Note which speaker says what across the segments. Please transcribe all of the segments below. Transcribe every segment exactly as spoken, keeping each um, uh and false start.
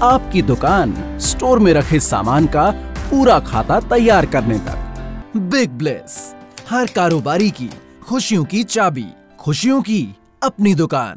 Speaker 1: आपकी दुकान स्टोर में रखे सामान का पूरा खाता तैयार करने तक। बिग ब्लेस, हर कारोबारी की खुशियों की चाबी, खुशियों की अपनी दुकान।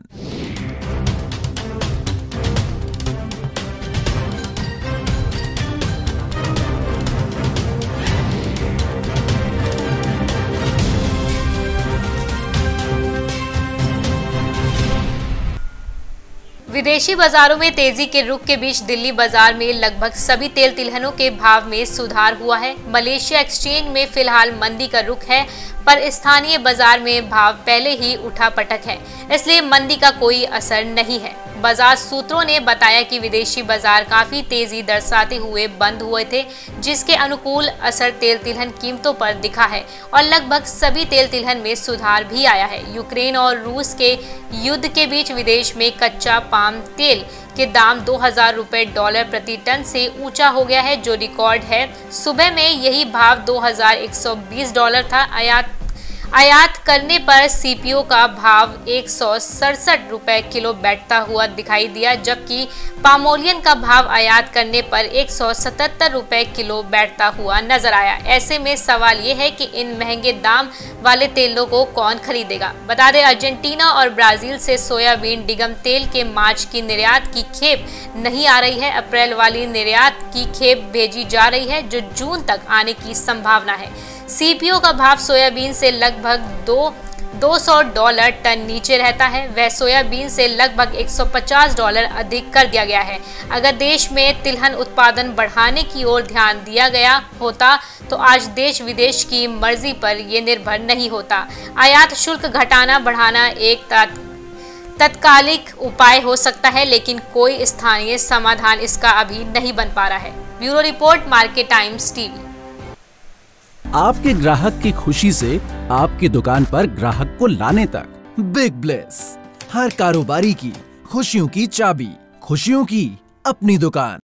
Speaker 2: विदेशी बाजारों में तेजी के रुख के बीच दिल्ली बाजार में लगभग सभी तेल तिलहनों के भाव में सुधार हुआ है। मलेशिया एक्सचेंज में फिलहाल मंदी का रुख है, पर स्थानीय बाजार में भाव पहले ही उठापटक है, इसलिए मंदी का कोई असर नहीं है। बाजार सूत्रों ने बताया कि विदेशी बाजार काफी तेजी दर्शाते हुए बंद हुए थे, जिसके अनुकूल असर तेल तिलहन कीमतों पर दिखा है और लगभग सभी तेल तिलहन में सुधार भी आया है। यूक्रेन और रूस के युद्ध के बीच विदेश में कच्चा पाम तेल के दाम दो हज़ार रुपए डॉलर प्रति टन से ऊंचा हो गया है, जो रिकॉर्ड है। सुबह में यही भाव दो हज़ार एक सौ बीस डॉलर था। आयात आयात करने पर सीपीओ का भाव एक सौ सड़सठ रुपए किलो बैठता हुआ दिखाई दिया, जबकि पामोलियन का भाव आयात करने पर एक सौ सतहत्तर रुपए किलो बैठता हुआ नजर आया। ऐसे में सवाल ये है कि इन महंगे दाम वाले तेलों को कौन खरीदेगा। बता दें, अर्जेंटीना और ब्राजील से सोयाबीन डिगम तेल के मार्च की निर्यात की खेप नहीं आ रही है। अप्रैल वाली निर्यात की खेप भेजी जा रही है, जो जून तक आने की संभावना है। सीपीओ का भाव सोयाबीन से लगभग दो दो सौ डॉलर टन नीचे रहता है। वह सोयाबीन से लगभग एक सौ पचास डॉलर अधिक कर दिया गया है। अगर देश में तिलहन उत्पादन बढ़ाने की ओर ध्यान दिया गया होता तो आज देश विदेश की मर्जी पर ये निर्भर नहीं होता। आयात शुल्क घटाना बढ़ाना एक तत्कालिक उपाय हो सकता है, लेकिन कोई स्थानीय समाधान इसका अभी नहीं बन पा रहा है। Bureau report, market times TV.
Speaker 1: आपके ग्राहक की खुशी से आपकी दुकान पर ग्राहक को लाने तक। बिग ब्लेस, हर कारोबारी की खुशियों की चाबी, खुशियों की अपनी दुकान।